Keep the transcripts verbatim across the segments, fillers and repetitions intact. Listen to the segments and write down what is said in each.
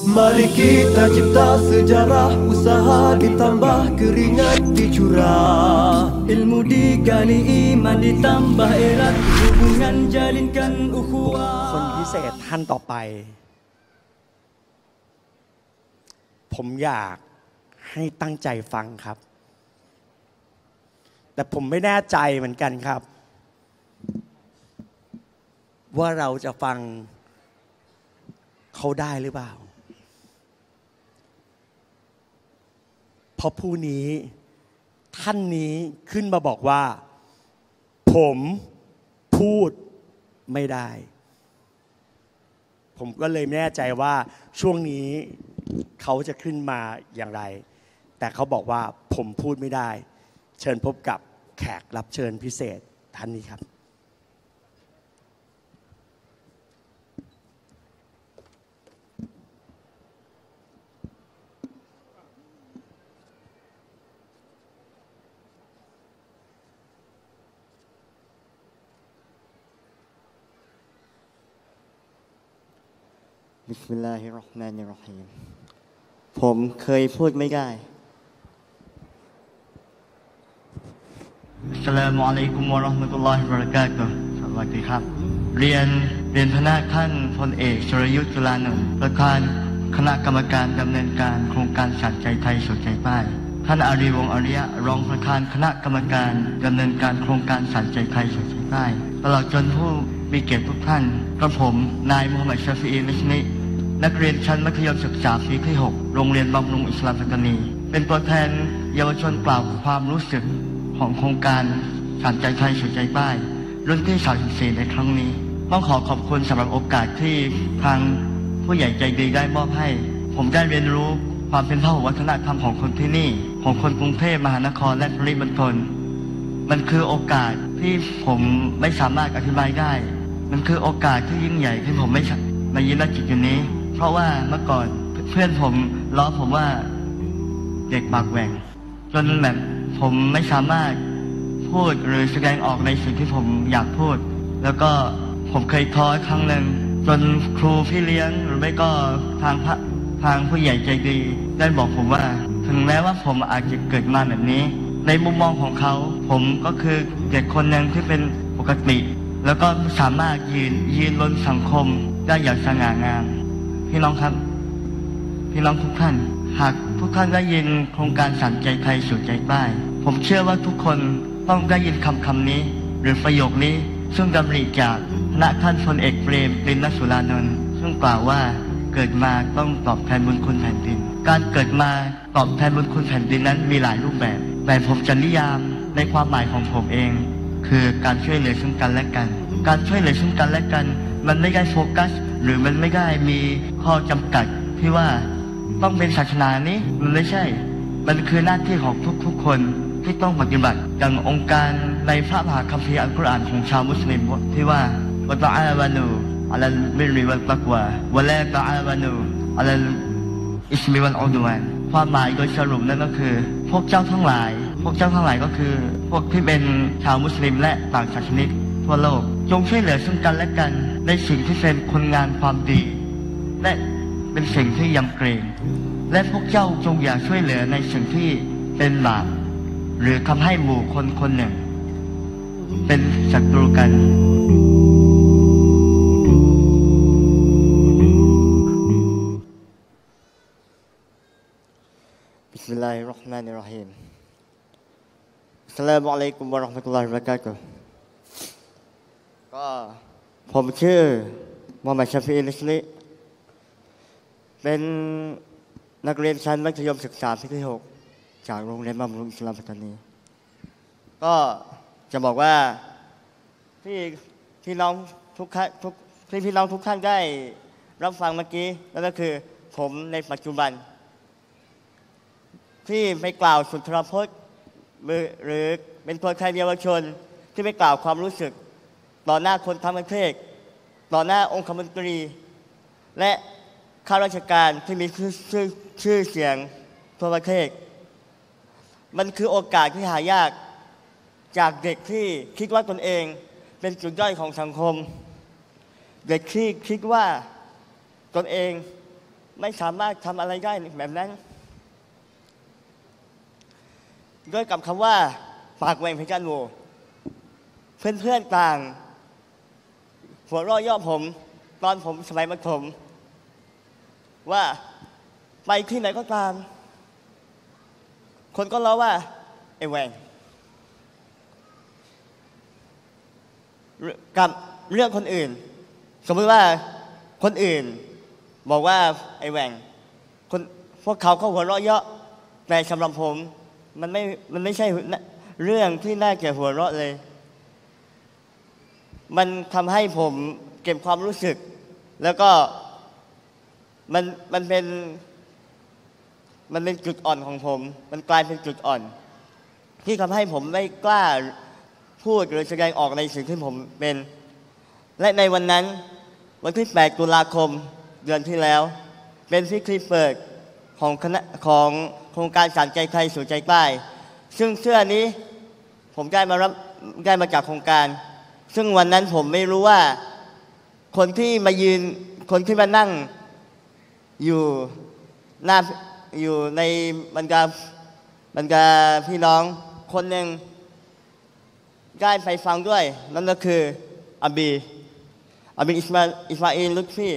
Mari kita cipta sejarah, usaha ditambah keringat dicurah, ilmu digali iman ditambah erat, hubungan jalinkan ukhuwah. คนพิเศษท่านต่อไปผมอยากให้ตั้งใจฟังครับแต่ผมไม่แน่ใจเหมือนกันครับว่าเราจะฟังเขาได้หรือเปล่าเพราะผู้นี้ท่านนี้ขึ้นมาบอกว่าผมพูดไม่ได้ผมก็เลยไม่แน่ใจว่าช่วงนี้เขาจะขึ้นมาอย่างไรแต่เขาบอกว่าผมพูดไม่ได้เชิญพบกับแขกรับเชิญพิเศษท่านนี้ครับบิสมิลลาฮิรเราะห์มานิรเราะฮีมผมเคยพูดไม่ได้อัสสลามุอะลัยกุมวะเราะห์มะตุลลอฮิวะบะเราะกาตุฮ์สวัสดีครับเรียนเรียนพนักท่านพลเอกชรยุทธจุลานนท์ประธานคณะกรรมการดำเนินการโครงการสัตย์ใจไทยสู่ใจป้ายท่านอารีวงศ์อริยะรองประธานคณะกรรมการดำเนินการโครงการสัตย์ใจไทยสู่ใจป้ายตลอดจนผู้มีเกียรติทุกท่านกระผมนายมูฮัมหมัดชาฟิอี มิชนินักเรียนชั้นมัธยมศึกษาปีที่หกโรงเรียนบำรุงอิสลามปัตตานีเป็นตัวแทนเยาวชนกล่าวความรู้สึกของโครงการสัตย์ใจไทยสู่ใจป้ายรุ่นที่สามสิบสี่ในครั้งนี้ต้องขอขอบคุณสำหรับโอกาสที่ทางผู้ใหญ่ใจดีได้มอบให้ผมได้เรียนรู้ความเป็นพหุวัฒนธรรมของคนที่นี่ของคนกรุงเทพมหานครและปริมณฑลมันคือโอกาสที่ผมไม่สามารถอธิบายได้มันคือโอกาสที่ยิ่งใหญ่ที่ผมไม่มายืนณจุดนี้เพราะว่าเมื่อก่อนเพื่อนผมล้อผมว่าเด็กปากแหว่งจนแบบผมไม่สามารถพูดหรือแสดงออกในสิ่งที่ผมอยากพูดแล้วก็ผมเคยท้อครั้งหนึ่งจนครูพี่เลี้ยงหรือไม่ก็ทางพระทางผู้ใหญ่ใจดีได้บอกผมว่าถึงแม้ว่าผมอาจจะเกิดมาแบบนี้ในมุมมองของเขาผมก็คือเด็กคนหนึ่งที่เป็นปกติแล้วก็สามารถยืนยืนบนสังคมได้อย่างสง่างามพี่น้องครับพี่น้องทุกท่านหากทุกท่านได้ยินโครงการสัตย์ใจไทยสู่ใจป้ายผมเชื่อว่าทุกคนต้องได้ยินคำคำนี้หรือประโยคนี้ซึ่งดำริจากคณะท่านพลเอกเปรมปรินสุรานนท์ซึ่งกล่าวว่าเกิดมาต้องตอบแทนบุญคุณแผ่นดินการเกิดมาตอบแทนบุญคุณแผ่นดินนั้นมีหลายรูปแบบแต่ผมจะนิยามในความหมายของผมเองคือการช่วยเหลือซึ่งกันและกันการช่วยเหลือซึ่งกันและกันมันไม่ได้โฟกัสหรือมันไม่ได้มีข้อจำกัดที่ว่าต้องเป็นศาสนานี้มันไม่ใช่มันคือหน้าที่ของทุกๆคนที่ต้องปฏิบัติอย่างองค์การในพระมหาคัมภีร์อัลกุรอานของชาวมุสลิมที่ว่าวะตะอาวันูอะลัลบิรริวัตตักวาวะลาตะอาวันูอะลัลอิสมิวัลอุดวานความหมายโดยสรุปนั่นก็คือพวกเจ้าทั้งหลายพวกเจ้าทั้งหลายก็คือพวกที่เป็นชาวมุสลิมและต่างศาสนิกทั่วโลกจงช่วยเหลือซึ่งกันและกันในสิ่งที่เป็นคุณงามความดีและเป็นสิ่งที่ยำเกรงและพวกเจ้าจงอย่าช่วยเหลือในสิ่งที่เป็นบาปหรือทำให้หมู่คนคนหนึ่งเป็นศัตรูกันบิสมิลลาฮิรเราะห์มานิรเราะฮีมอัสสลามุอะลัยกุมวะเราะห์มะตุลลอฮิวะบะเราะกาตุฮ์ก็ผมชื่อมูฮัมหมัดชาฟิอี มิชนิเป็นนักเรียนชั้นมัธยมศึกษาปีที่หกจากโรงเรียนบำรุงอิสลามปัตตานีก็จะบอกว่าที่พี่น้องทุกท่านทุกที่พี่น้องทุกท่านได้รับฟังเมื่อกี้นั่นก็คือผมในปัจจุบันที่ไม่กล่าวสุนทรพจน์หรือเป็นตัวแทนเยาวชนที่ไม่กล่าวความรู้สึกต่อหน้าคนทั้งประเทศต่อหน้าองคมนตรีและข้าราชการที่มีชื่อชื่อเสียงทั่วประเทศมันคือโอกาสที่หายากจากเด็กที่คิดว่าตนเองเป็นจุดด้อยของสังคมเด็กที่คิดว่าตนเองไม่สามารถทำอะไรได้แบบนั้นด้วยกับคำว่าปากแหว่งเพชรโหวเพื่อนๆต่างหัวเราะย่อผมตอนผมสมัยมัธยมว่าไปที่ไหนก็ตามคนก็ล้อว่าไอ้แหว่งกับเรื่องคนอื่นสมมติว่าคนอื่นบอกว่าไอ้แหว่งคนพวกเขาก็หัวเราะเยาะแต่สำหรับผมมันไม่มันไม่ใช่เรื่องที่น่าเกลียดหัวเราะเลยมันทำให้ผมเก็บความรู้สึกแล้วก็มันมันเป็นมันเป็นจุดอ่อนของผมมันกลายเป็นจุดอ่อนที่ทำให้ผมไม่กล้าพูดหรือแสดงออกในสิ่งที่ผมเป็นและในวันนั้นวันที่แปดตุลาคมเดือนที่แล้วเป็นพิธีเปิดของคณะของโครงการสานใจไทยสู่ใจใต้ซึ่งเสื้อนี้ผมได้มารับได้มาจากโครงการซึ่งวันนั้นผมไม่รู้ว่าคนที่มายืนคนที่มานั่งอยู่หน้าอยู่ในบรรดาบรรดาพี่น้องคนหนึ่งได้ไปฟังด้วยนั่นก็คืออาบีอาบีอิสมาอิสมาอิลลุตฟี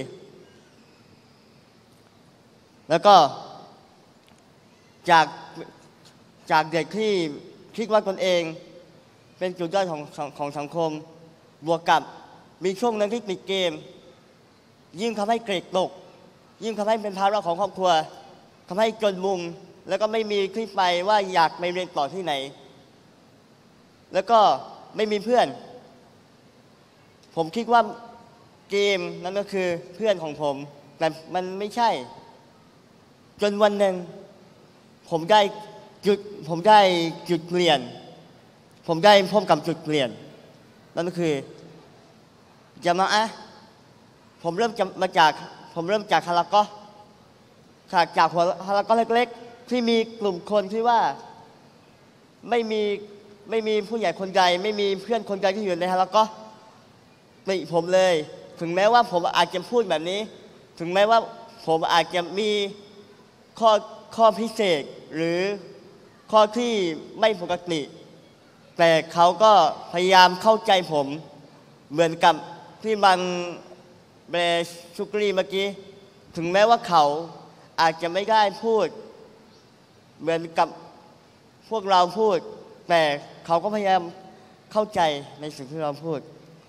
แล้วก็จากจากเด็กที่คิดว่าตนเองเป็นจุดยอดของของสังคมบวกกับมีช่วงนึงที่ติดเกมยิ่งทำให้เกรดตกยิ่งทำให้เป็นภาระของครอบครัวทำให้จนมุมแล้วก็ไม่มีที่ไปว่าอยากไปเรียนต่อที่ไหนแล้วก็ไม่มีเพื่อนผมคิดว่าเกมนั่นก็คือเพื่อนของผมแต่มันไม่ใช่จนวันหนึ่งผมได้จุดผมได้จุดเปลี่ยนผมได้พบกับจุดเปลี่ยนนั่นก็คือจะมาอะผมเริ่มมาจากผมเริ่มจากฮาลาก็จากจากหัวฮาลาก็เล็กๆที่มีกลุ่มคนที่ว่าไม่มีไม่มีผู้ใหญ่คนใดไม่มีเพื่อนคนใดที่อยู่ในฮาลาก็ติผมเลยถึงแม้ว่าผมอาจจะพูดแบบนี้ถึงแม้ว่าผมอาจจะมีข้อข้อพิเศษหรือข้อที่ไม่ปกติแต่เขาก็พยายามเข้าใจผมเหมือนกับที่บังเบชุกรีเมื่อกี้ถึงแม้ว่าเขาอาจจะไม่ได้พูดเหมือนกับพวกเราพูดแต่เขาก็พยายามเข้าใจในสิ่งที่เราพูด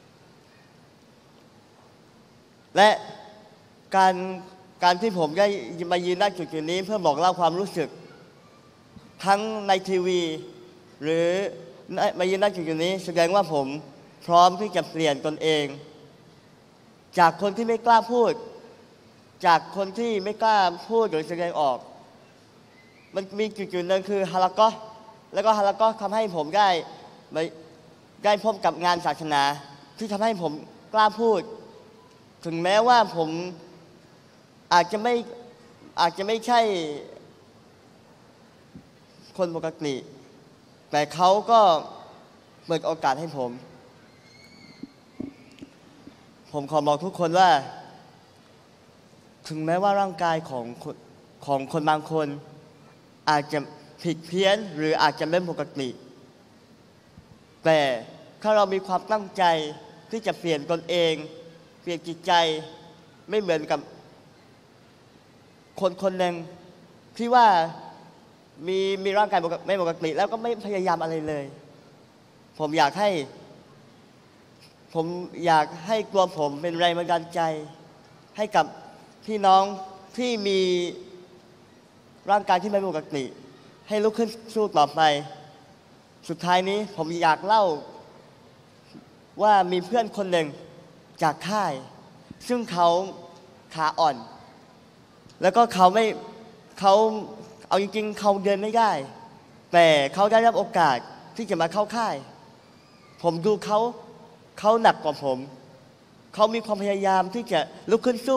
และการการที่ผมได้มายืนณจุดนี้เพื่อบอกเล่าความรู้สึกทั้งในทีวีหรือมายืนณจุดนี้แสดงว่าผมพร้อมที่จะเปลี่ยนตนเองจากคนที่ไม่กล้าพูดจากคนที่ไม่กล้าพูดหรือแสดงออกมันมีจุดๆนึงคือฮาลาก็แล้วก็ฮาลาก็ทำให้ผมได้ได้พบกับงานศาสนาที่ทำให้ผมกล้าพูดถึงแม้ว่าผมอาจจะไม่อาจจะไม่ใช่คนปกติแต่เขาก็เปิดโอกาสให้ผมผมขอบอกทุกคนว่าถึงแม้ว่าร่างกายของของคนบางคนอาจจะผิดเพี้ยนหรืออาจจะไม่ปกติแต่ถ้าเรามีความตั้งใจที่จะเปลี่ยนตนเองเปลี่ยนจิตใจไม่เหมือนกับคนคนหนึ่งที่ว่ามีมีร่างกายไม่ปกติแล้วก็ไม่พยายามอะไรเลยผมอยากให้ผมอยากให้ตัวผมเป็นแรงบันดาลใจให้กับพี่น้องที่มีร่างกายที่ไม่ปกติให้ลุกขึ้นสู้ต่อไปสุดท้ายนี้ผมอยากเล่าว่ามีเพื่อนคนหนึ่งจากค่ายซึ่งเขาขาอ่อนแล้วก็เขาไม่เขาเอาจริงๆเขาเดินไม่ได้แต่เขาได้รับโอกาสที่จะมาเข้าค่ายผมดูเขาเขาหนักกว่าผมเขามีความพยายามที่จะลุกขึ้นสู้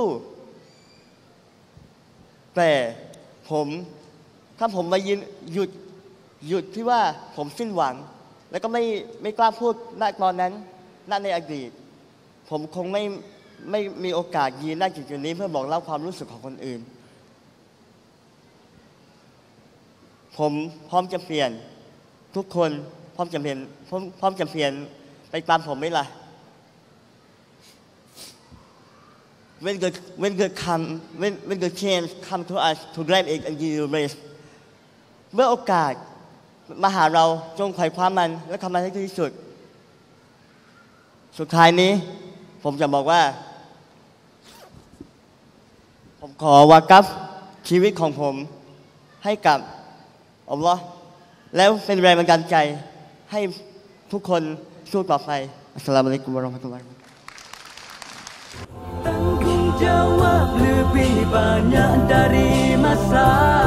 แต่ผมถ้าผมมายืนหยุดหยุดที่ว่าผมสิ้นหวังแล้วก็ไม่ไม่กล้าพูดณตอนนั้นณในอดีตผมคงไม่ไม่มีโอกาสยืนณจุดนี้เพื่อบอกเล่าความรู้สึกของคนอื่นผมพร้อมจะเปลี่ยนทุกคนพร้อมจะเปลี่ยนพร้อมพร้อมจะเปลี่ยนไปตามผมไหมล่ะ When the when the come when when the chance come to us to grab it and give you race เมื่อโอกาสมาหาเราจงไขว่คว้ามันและทำมันให้ดีที่สุดสุดท้ายนี้ผมจะบอกว่าผมขอวากัฟชีวิตของผมให้กับอัลลอฮ์แล้วเป็นแรงบันดาลใจให้ทุกคนสู้ต่อไปอัสสลามุอะลัยกุมวะเราะห์มะตุลลอฮิ Tanggung jawab lebih banyak dari masa